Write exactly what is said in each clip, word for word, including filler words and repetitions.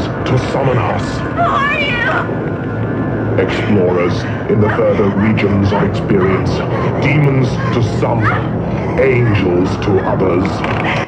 to summon us. Who are you? Explorers in the further regions of experience. Demons to some, angels to others.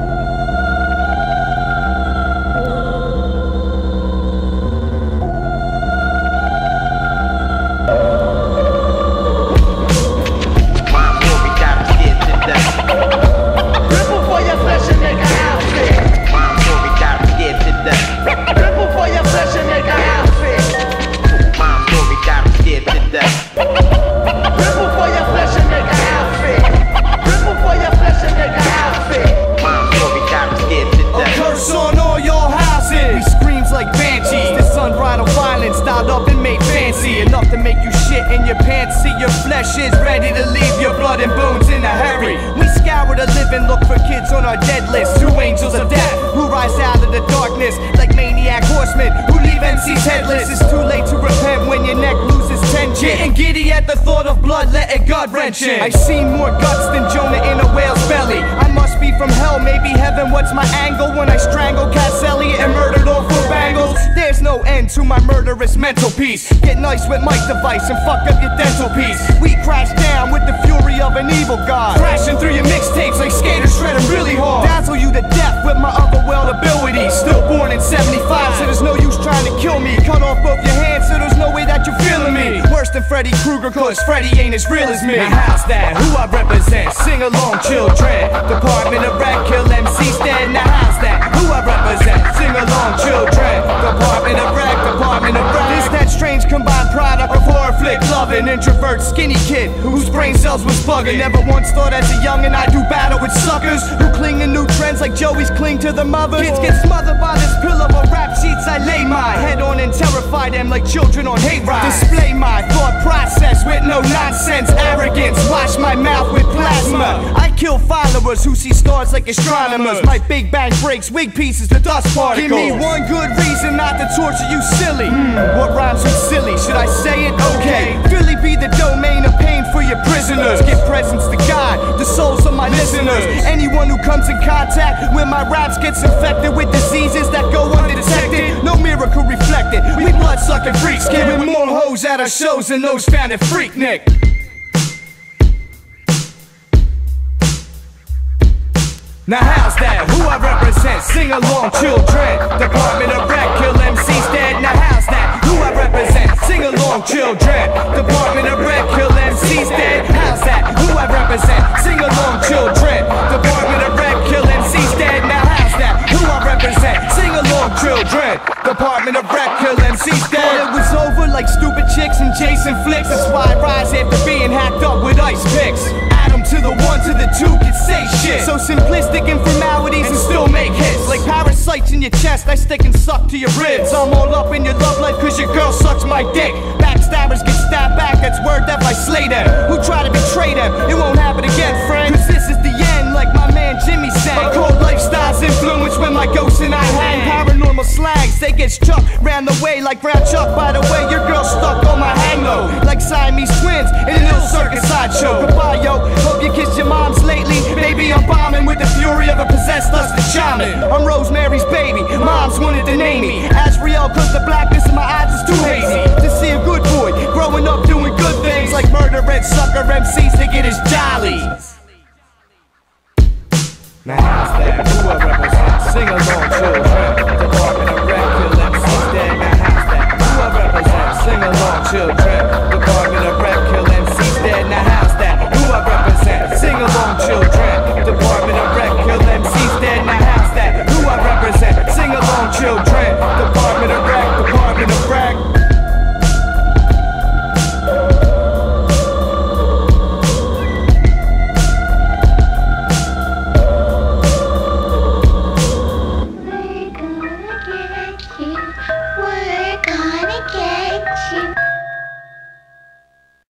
Enough to make you shit in your pants. See your flesh is ready to leave your blood and bones in a hurry. We scour the living, look for kids on our dead list. Two angels of death who rise out of the darkness like maniac horsemen who leave M Cs headless. It's too late to repent when your neck loses tension. Getting giddy at the thought of blood, letting gut wrenching. I see more guts than Jonah in a whale's belly. I must be from hell, maybe heaven. What's my angle when I strangle Cass Elliot and murdered all four bangles? There's no end to my murderous mental peace. Get nice with my device and fuck up your dental piece. We crash down with the fury of an evil god, crashing through your mixtapes like skaters shredding really hard. Dazzle you to death with my otherworld abilities. Still born in seventy-five, so there's no use trying to kill me. Cut off both your hands, so there's no way that you're feeling me. Worse than Freddy Krueger, cause Freddy ain't as real as me. Now how's that? Who I represent? Sing along, children. Department of Rec, kill M Cs dead. Now how's that? Who I represent? Sing along, children. Department of Rec, Department of Rec. Is that strange combined product of horror flick loving introvert skinny kid whose brain cells was bugging? Never once thought as a youngin' I do battle with suckers who cling to new trends like Joey's cling to the mother. Kids get smothered by this pillow of rap sheets. I lay my head on and terrify them like children on hate rides. Display my thought process with no nonsense arrogance. Wash my mouth with plasma. I kill followers who see stars like astronomers. My big bang breaks wig pieces to dust particles. Give me one good reason not to torture you silly. Mm, what rhymes with silly? Should I say it? Okay. Philly be the domain of pain for your prisoners. Give presents to God, the souls of my listeners. Anyone who comes in contact with my raps gets infected with diseases that go undetected. No miracle reflected. We blood-sucking freaks, giving more hoes at our shows than those found at Freaknik. Now how's that? Who I represent? Sing along, children. Department of Rec, kill M Cs dead. Now how's that? Who I represent? Sing along, children. Department of Rec, kill M Cs dead. How's that? Who I represent? Sing along, children. Department of Rec, kill M Cs dead. Now how's that? Who I represent? Sing along, children. Department of Rec, kill M Cs dead. It was over like stupid chicks and Jason flicks. That's why I rise after being hacked up with ice picks. To the one, to the two, can say shit. So simplistic in formalities and still make hits. Like parasites in your chest, I stick and suck to your ribs. I'm all up in your love life cause your girl sucks my dick. Backstabbers get stabbed back, that's word that I slay them. Who try to betray them, it won't happen again, friend. Cause this is the end, like my man Jimmy sang. My cold lifestyle's influence when my ghost and I hang. Paranormal slangs, they get chucked round the way like round chuck. By the way, your girl stuck on my hang low like Siamese twins in an ill circus sideshow. Goodbye, yo. Hope you kissed your moms lately. Baby, I'm bombing with the fury of a possessed lusted shaman. I'm Rosemary's baby. Moms wanted to name me Azrael cause the blackness in my eyes is too hazy to see a good boy growing up doing good things like murder and sucker M Cs to get his jollies. Now how's that? Who I represent? Sing along, children.